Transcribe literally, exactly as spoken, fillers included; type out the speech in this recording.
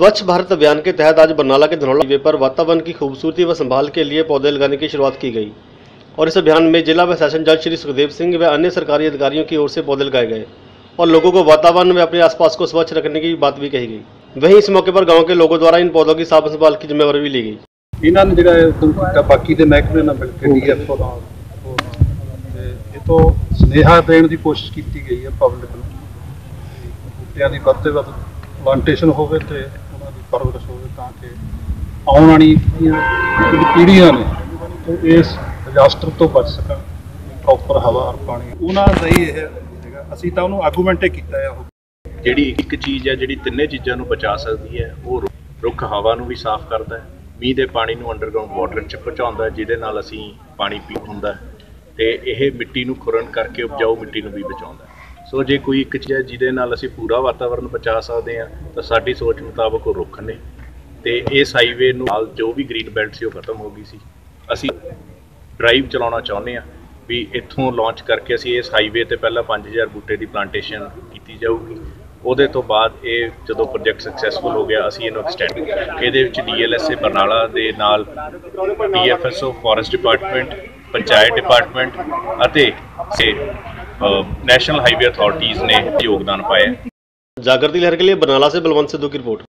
स्वच्छ भारत अभियान के तहत आज बरनाला के धनौला हाईवे पर वातावरण की खूबसूरती व संभाल के लिए पौधे लगाने की शुरुआत की गई और इस अभियान में जिला व सेशन जज श्री सुखदेव सिंह व अन्य सरकारी अधिकारियों की ओर से पौधे लगाए गए और लोगों को वातावरण में अपने आसपास को स्वच्छ रखने की बात भी कही गई। वहीं इस मौके पर गाँव के लोगों द्वारा इन पौधों की साफ संभाल की जिम्मेवारी भी ली गई। इन्होंने जो बाकी के महकमे नाल मिलकर डीएफओ तो स्नेहा देने की कोशिश की गई है पब्लिक को बूटियां की वध तो वध प्लांटेशन होवे ते उन्हां दी परवरिश होवे तां कि आउण वाली पीढ़ियां ने तो इस डिजास्टर तो बच सकन। प्रॉपर हवा और पानी उन्हां दा ही इह हैगा। असीं तां उहनूं आर्गूमेंट कीता है जिहड़ी एक चीज़ है जिहड़ी तिन्ने चीज़ां नूं बचा सकदी है वो रुख हवा नूं भी साफ करदा है, मींह दे पानी नूं अंडरग्राउंड वाटर च पहुँचाउंदा है जिहदे नाल असीं पानी पी हुंदा है ते इह मिट्टी नूं खुरन करके उपजाऊ मिट्टी नूं भी बचाउंदा है। सो जे कोई एक चीज़ है जिहदे नाल असीं पूरा वातावरण बचा सकदे हां तां साडी सोच मुताबक वो रुख ने ते इस हाईवे नूं नाल जो भी ग्रीन बेल्ट सी वो खत्म हो गई सी। असीं ड्राइव चलाउणा चाहुंदे हां भी इत्थों लॉन्च करके असीं इस हाईवे ते पहला पाँच हज़ार बूटे की प्लांटेशन की जाऊगी। ਉਹਦੇ ਤੋਂ ਬਾਅਦ ਇਹ ਜਦੋਂ ਪ੍ਰੋਜੈਕਟ ਸਕਸੈਸਫੁਲ ਹੋ ਗਿਆ ਅਸੀਂ ਇਹਨੂੰ ਐਕਸਟੈਂਡ ਇਹਦੇ ਵਿੱਚ ਡੀਐਲਐਸਏ ਬਰਨਾਲਾ ਦੇ ਨਾਲ DFSO forest department panchayat department ਅਤੇ नेशनल हाईवे अथॉरिटीज़ ने योगदान पाया। जागृति लहर के लिए बरनाला से बलवंत सिद्धू की रिपोर्ट।